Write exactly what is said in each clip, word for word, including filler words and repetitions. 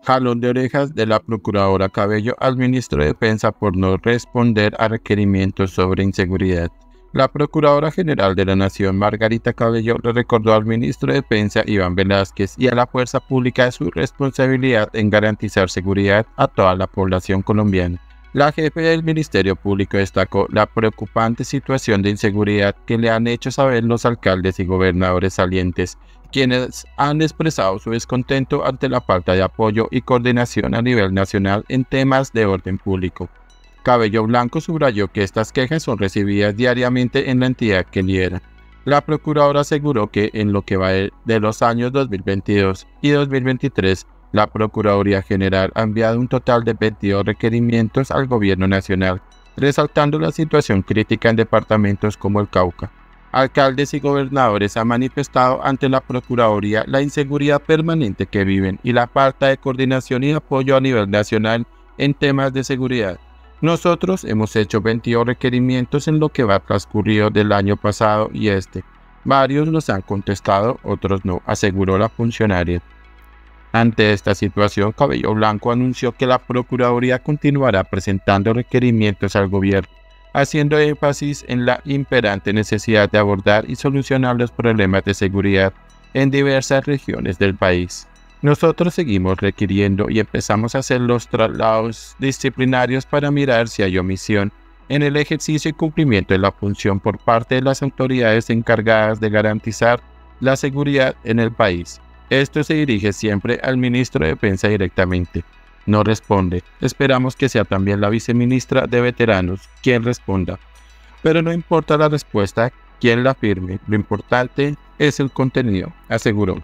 Jalón de orejas de la procuradora Cabello al ministro de Defensa por no responder a requerimientos sobre inseguridad. La Procuradora General de la Nación, Margarita Cabello, le recordó al ministro de Defensa, Iván Velázquez, y a la fuerza pública su responsabilidad en garantizar seguridad a toda la población colombiana. La jefe del Ministerio Público destacó la preocupante situación de inseguridad que le han hecho saber los alcaldes y gobernadores salientes, quienes han expresado su descontento ante la falta de apoyo y coordinación a nivel nacional en temas de orden público. Cabello Blanco subrayó que estas quejas son recibidas diariamente en la entidad que lidera. La procuradora aseguró que en lo que va de los años dos mil veintidós y dos mil veintitrés, la Procuraduría General ha enviado un total de veintidós requerimientos al Gobierno Nacional, resaltando la situación crítica en departamentos como el Cauca. Alcaldes y gobernadores han manifestado ante la Procuraduría la inseguridad permanente que viven y la falta de coordinación y apoyo a nivel nacional en temas de seguridad. Nosotros hemos hecho veintidós requerimientos en lo que va transcurrido del año pasado y este. Varios nos han contestado, otros no, aseguró la funcionaria. Ante esta situación, Cabello Blanco anunció que la Procuraduría continuará presentando requerimientos al gobierno, haciendo énfasis en la imperante necesidad de abordar y solucionar los problemas de seguridad en diversas regiones del país. Nosotros seguimos requiriendo y empezamos a hacer los traslados disciplinarios para mirar si hay omisión en el ejercicio y cumplimiento de la función por parte de las autoridades encargadas de garantizar la seguridad en el país. Esto se dirige siempre al ministro de Defensa directamente. No responde. Esperamos que sea también la viceministra de Veteranos quien responda. Pero no importa la respuesta, quien la firme. Lo importante es el contenido, aseguró.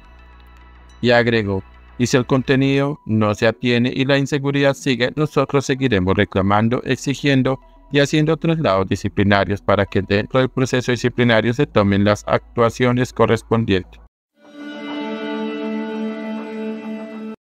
Y agregó, y si el contenido no se atiene y la inseguridad sigue, nosotros seguiremos reclamando, exigiendo y haciendo traslados disciplinarios para que dentro del proceso disciplinario se tomen las actuaciones correspondientes.